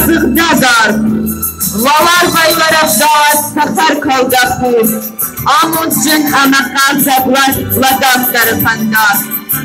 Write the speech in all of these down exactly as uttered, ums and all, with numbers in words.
yazıqdadır. Valar bayvaraqlar səfər kavqaqur. Amud cün əməqal zəqlar ladaq tərəfəndar.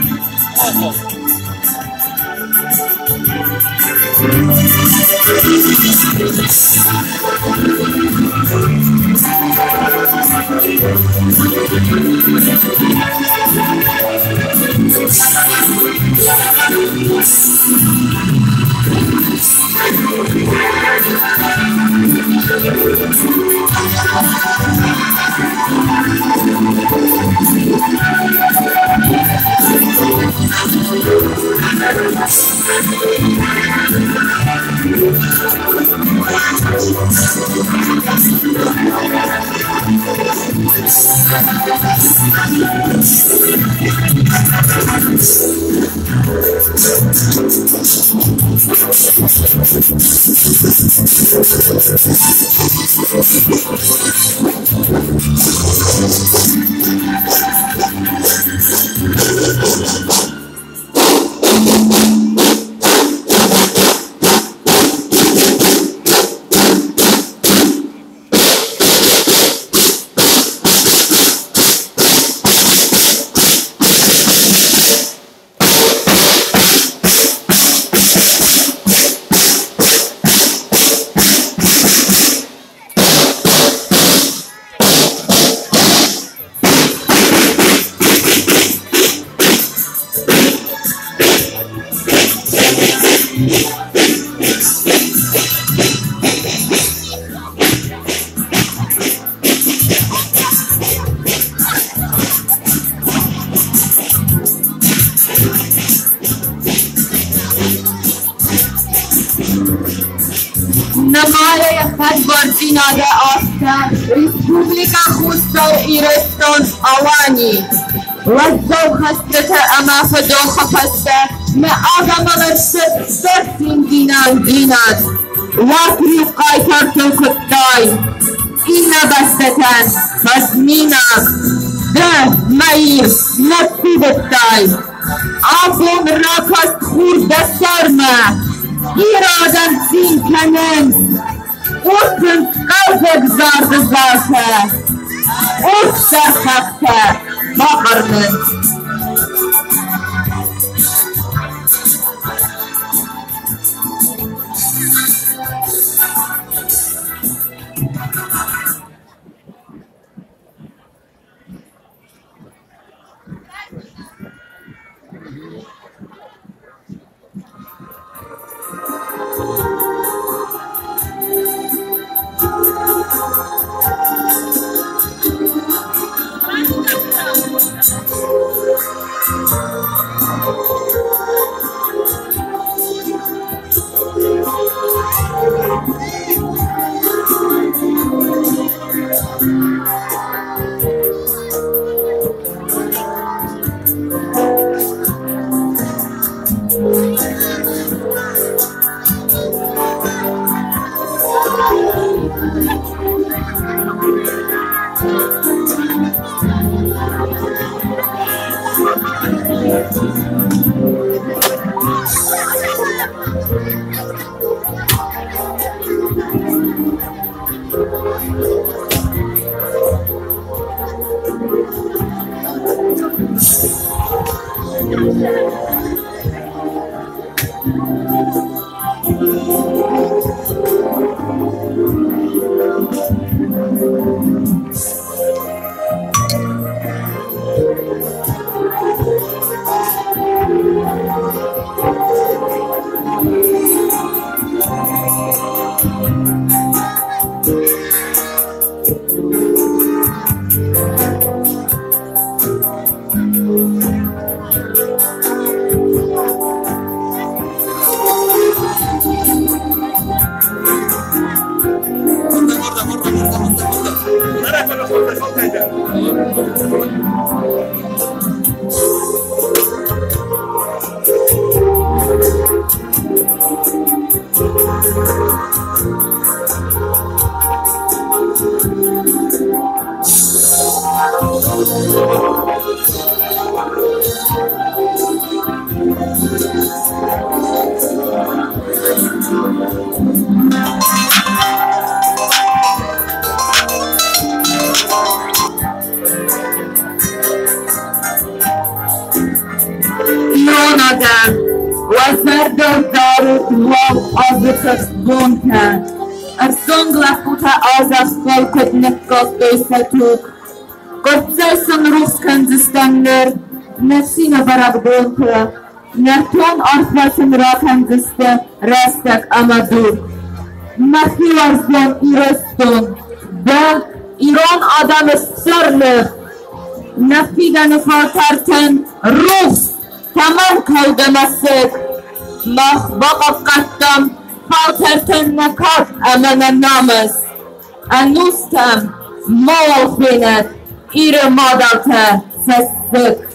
نمایه خدبارزینای آستر ریسپوبلیکا خوستا و ایرستان آوانی وزدو خستت اما فدو خفسته ما آغا مغرشت سرسین دینان دیناد واکری قایتر تو کتای اینا بستتن فزمیناک ده میر نصیبتای آبون راکست خورد سرمه İradan zinkenen, Urtun qalcaq zardı zatə, Urt sərxəbtə bağırmın. Thank you. högst bunta. Ar sånglaputa azas folket nekkost doisatuk. Gortzelson ruskandzistander, nesina barabdunta. Nerton artvasen rakandiste, restak amaduk. Mahivarzon ireston, da iron adam sırlı. Nafigan fatarten ruh, tamam kavdamasık. Mahbaqab qattam, fatarten nakat amana namaz. Anustam, mağfinet, iri madalta sessik.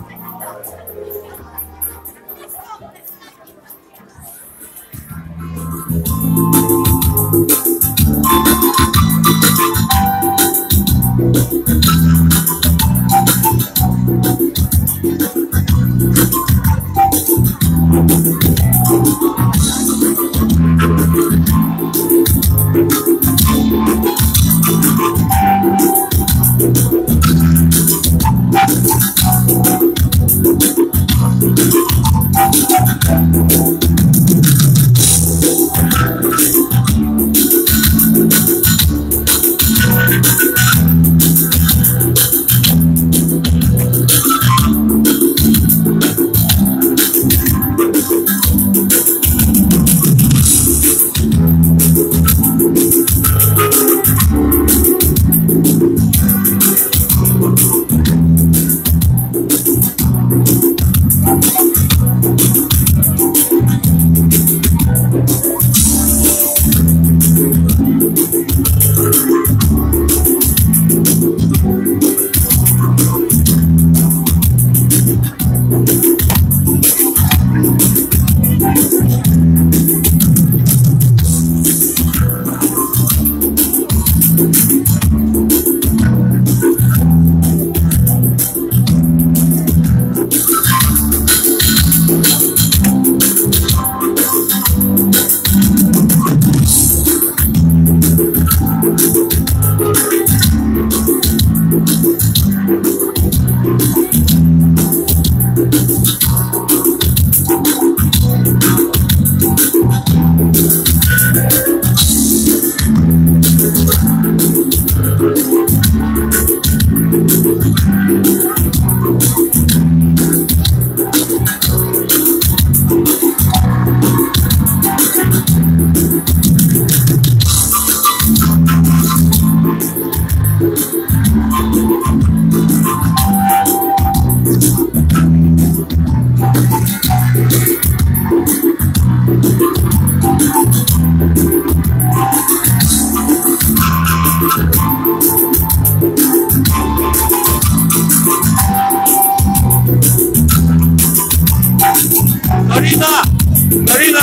Marina! Marina!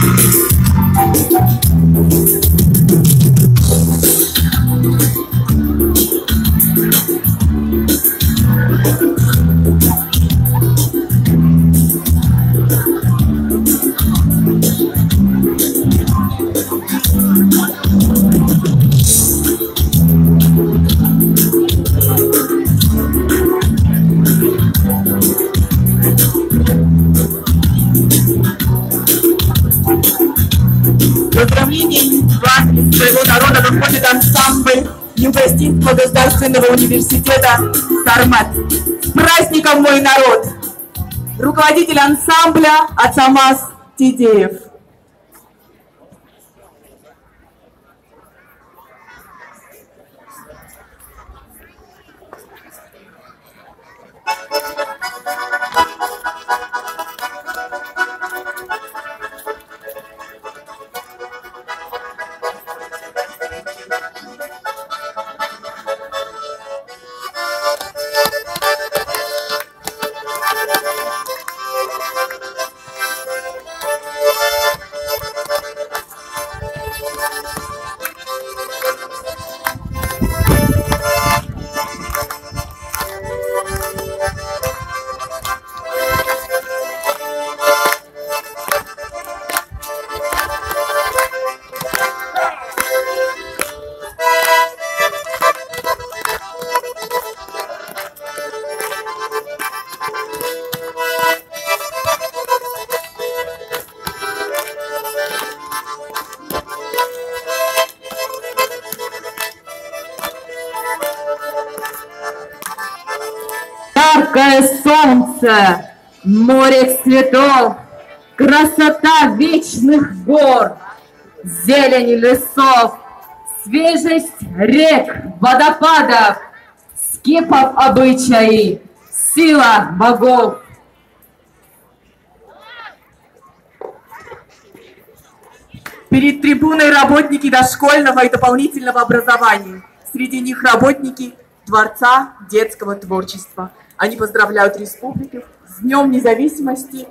Поздравления вам из своего народа выходит ансамбль Юго-Остинского государственного университета «Сармат». С праздником, мой народ! Руководитель ансамбля Ацамаз Тидеев. Thank you. яркое солнце, море цветов, красота вечных гор, зелень лесов, свежесть рек, водопадов, скифов обычаи, сила богов. Перед трибуной работники дошкольного и дополнительного образования. Среди них работники Дворца детского творчества. Они поздравляют республику с Днем независимости.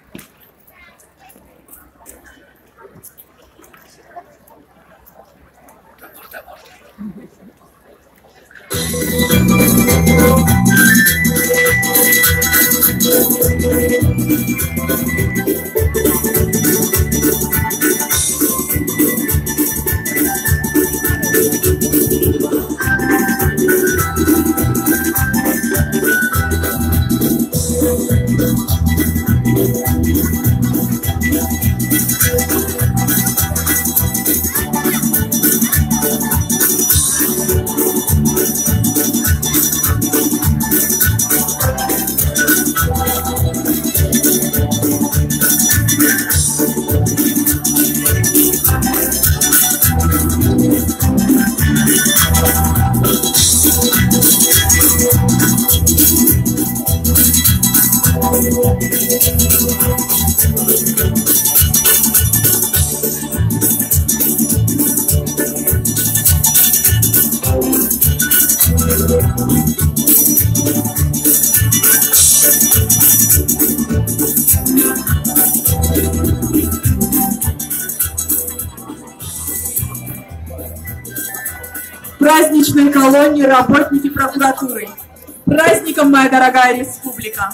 Праздничной колонии работники прокуратуры. Праздником, моя дорогая республика!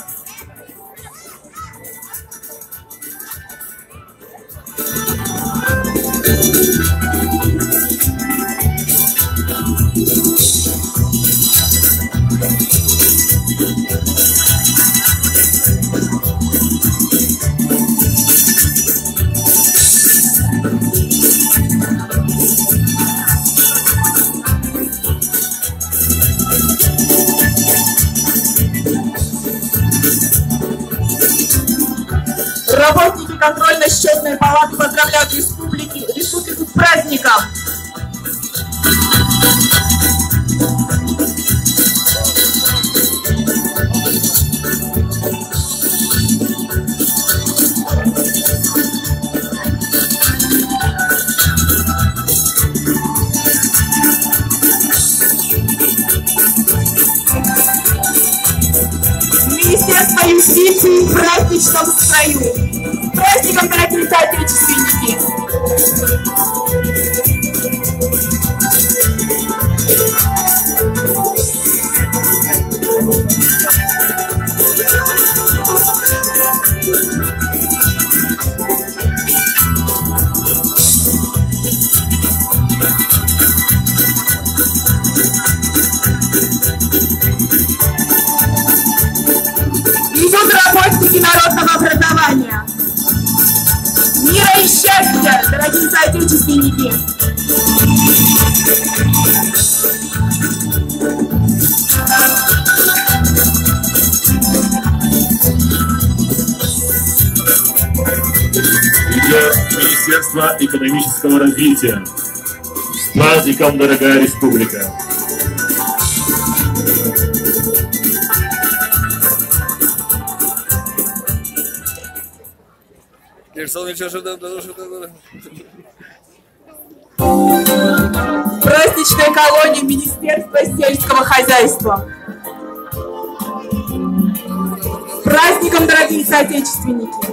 Работники контрольно-счетной палаты поздравляют республики, республику с праздником! Министерство юстиции в праздничном строю. С праздником, дорогие соотечественники! Идут работники народного образования. Мира и счастья, дорогие соотечественники! Идет Министерство экономического развития. С праздником, дорогая республика! Праздничная колония Министерства сельского хозяйства. Праздником, дорогие соотечественники!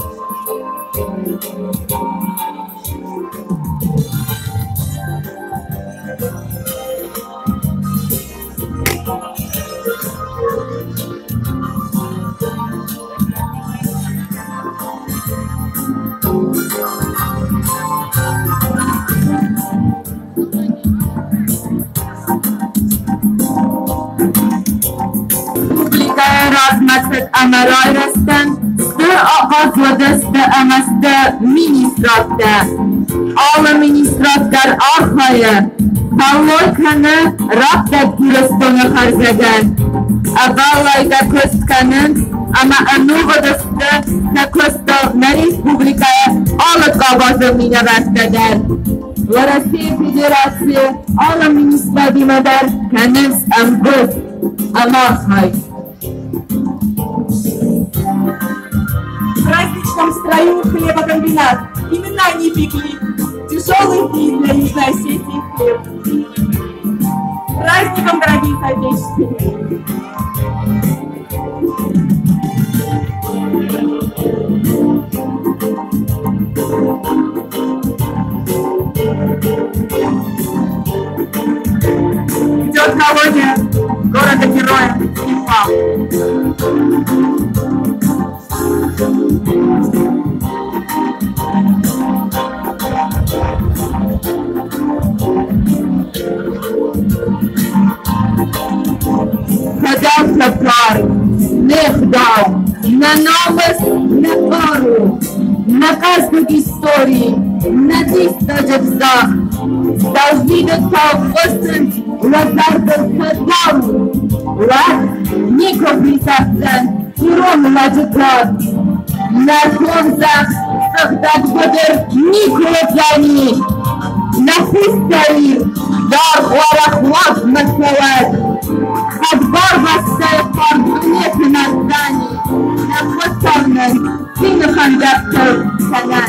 Razmasat amarayrastan, sır ağazladasta amasta ministratta. Ala ministrattar arxaya, Pavloykani raptat gülostona harzagan. Avallaiga köztkenem, ama a nuvodostă na costa na Republika Alaka bazami nevetteder. La Россия Федерация, alla ministra dimedar, kennes am bus, амархай. В праздничном строю хлебокомбинат. Именно они пекли тяжелый день для Южной Осетии хлеб. Праздником, дорогие соотечественники! Идет мелодия города-героя Импал. Подался пар, не дал, на новость, на пару, на каждой истории, на тысячах вздох. Должны достать лазардов садам, лад, ников не совсем, урон ладжикот. На солнцах, когда бодер, никого пьяни, на хустари, дар уарахлав маскалад. Отбор восстает нет на здании, на фотонном, кинохандактор канат.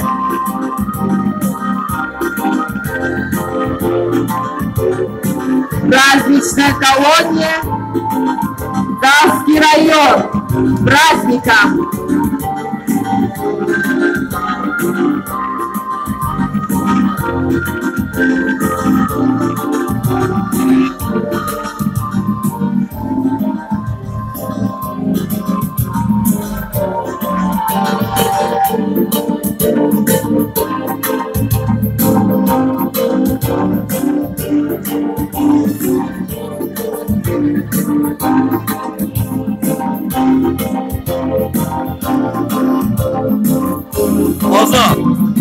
Праздничная колония, Давский район, праздником. Глаза!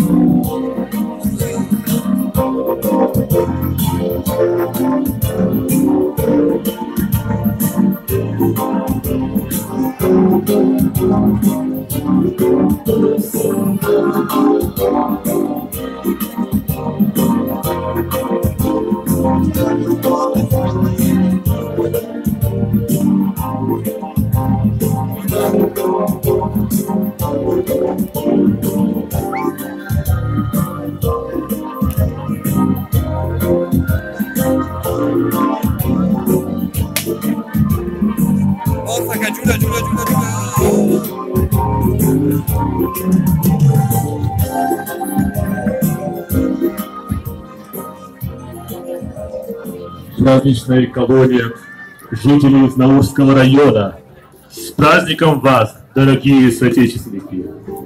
Праздничная колония жителей из Наурского района. С праздником вас, дорогие соотечественники!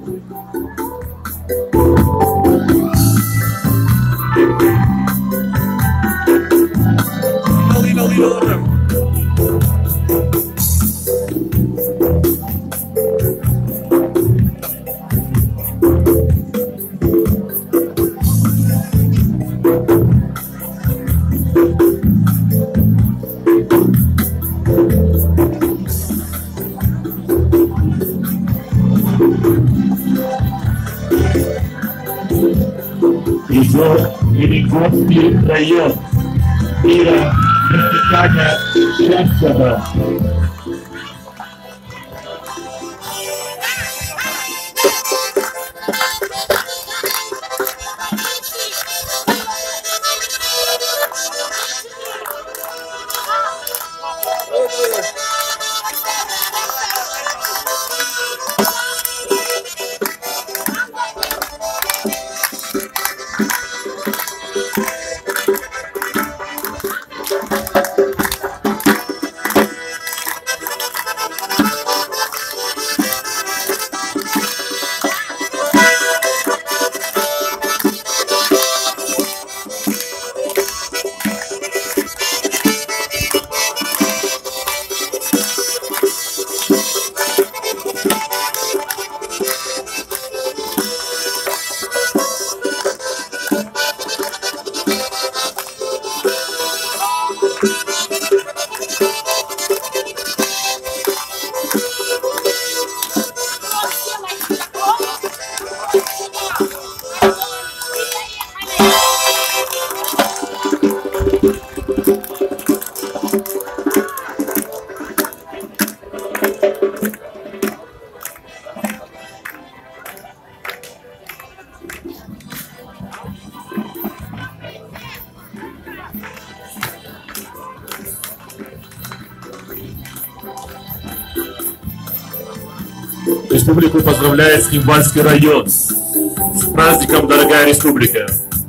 Идет Великосский район мира Ватикана Шевцова. Республику поздравляет Цхинвальский район. С праздником, дорогая республика!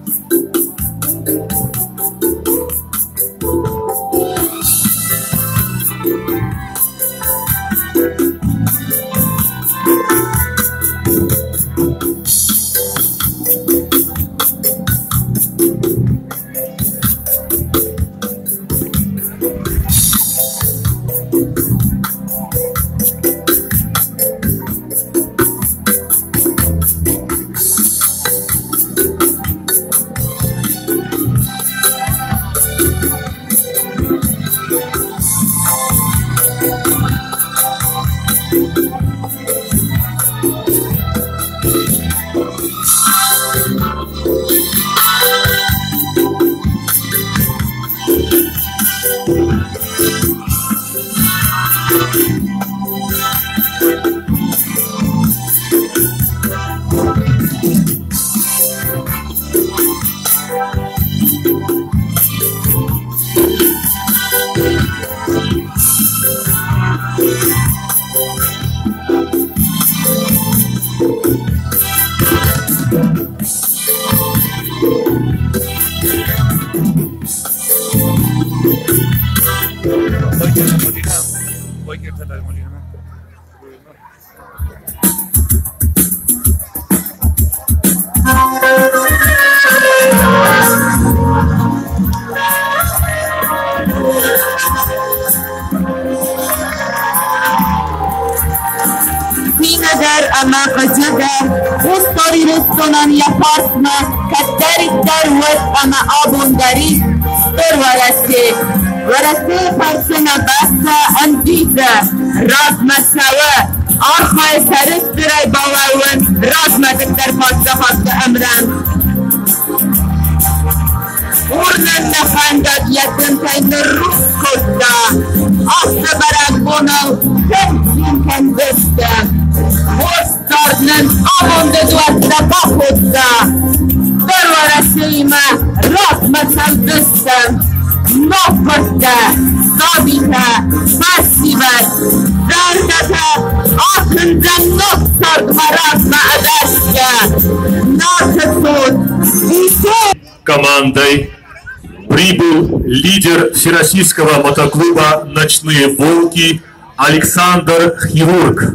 Командой прибыл лидер Всероссийского мотоклуба «Ночные волки» Александр Хирург.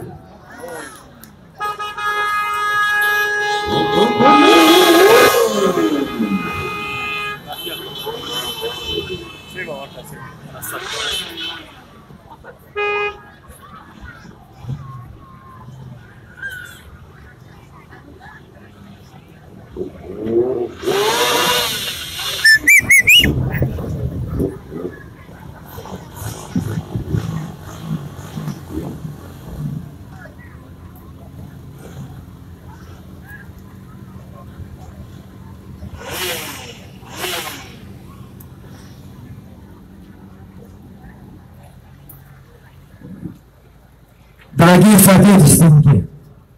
Дорогие соотечественники,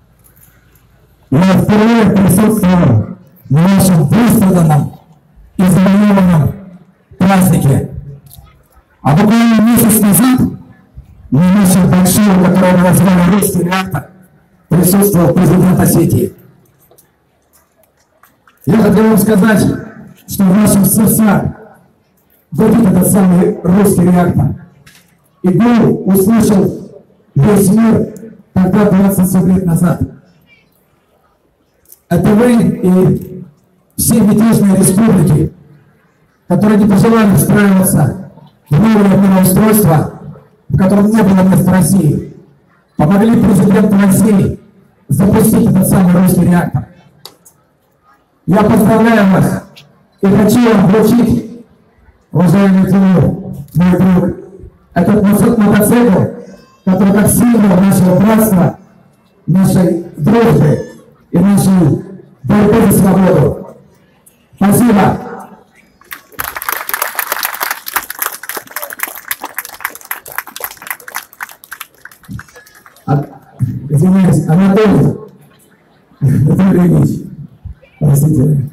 я впервые присутствую на нашем выстраданном и знаменованном празднике. А буквально месяц назад на нашем большом, которое мы назвали «Русский реактор», присутствовал президент Осетии. Я хотел вам сказать, что в нашем сердце будет этот самый русский реактор. И был услышал весь мир тогда двадцать семь лет назад. Это вы и все мятежные республики, которые не пожелали встраиваться в новое мироустройство, в котором не было места России, помогли президенту России запустить этот самый русский реактор. Я поздравляю вас и хочу вам вручить, уважаемый Тимур, мой друг, этот мотоцикл, который как символ нашего братства, нашей дружбы и нашей борьбы за свободу. Спасибо. А, извиняюсь, Анатолий, Анатолий Ильич, простите.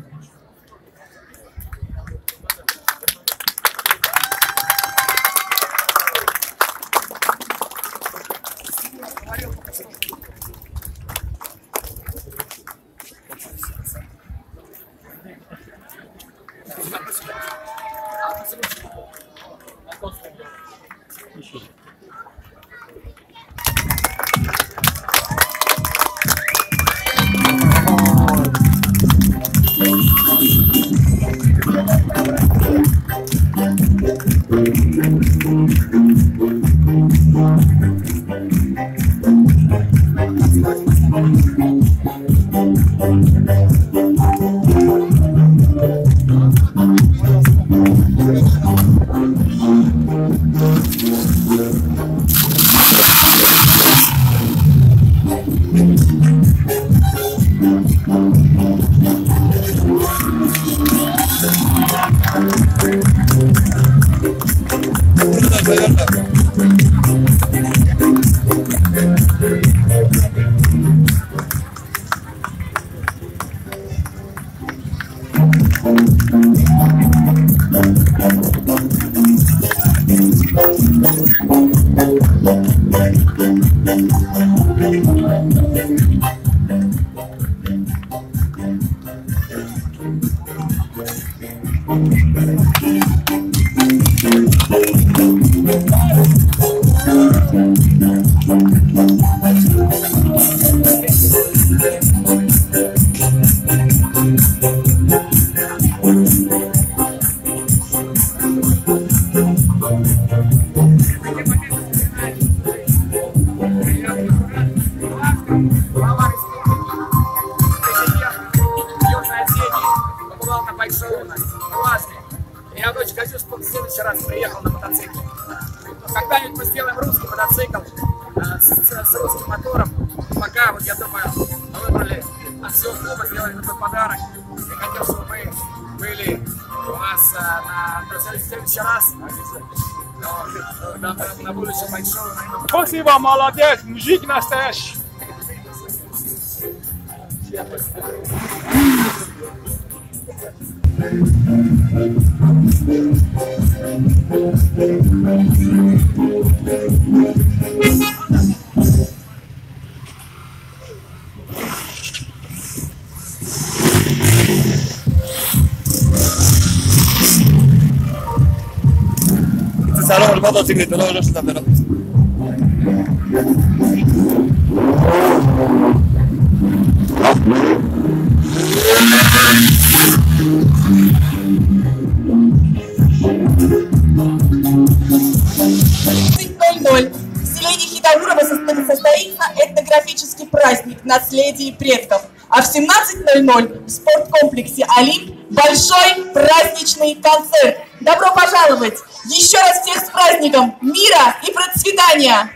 Я очень хочу, чтобы в следующий раз приехал на мотоцикле. Когда-нибудь мы сделаем русский мотоцикл э, с, с русским мотором. Пока, вот я думаю, мы выбрали от всего клуба, сделали такой подарок. Я хотел, чтобы вы были у нас э, на, на следующий раз. Но, на, на, на будущем большого. Наверное... Спасибо, молодец, мужик настоящий. Salón el motocicleta, no lo está, pero... В селе Хитогурово состоится этнографический праздник наследия предков. А в семнадцать ноль ноль в спорткомплексе «Олимп» большой праздничный концерт. Добро пожаловать! Еще раз всех с праздником мира и процветания!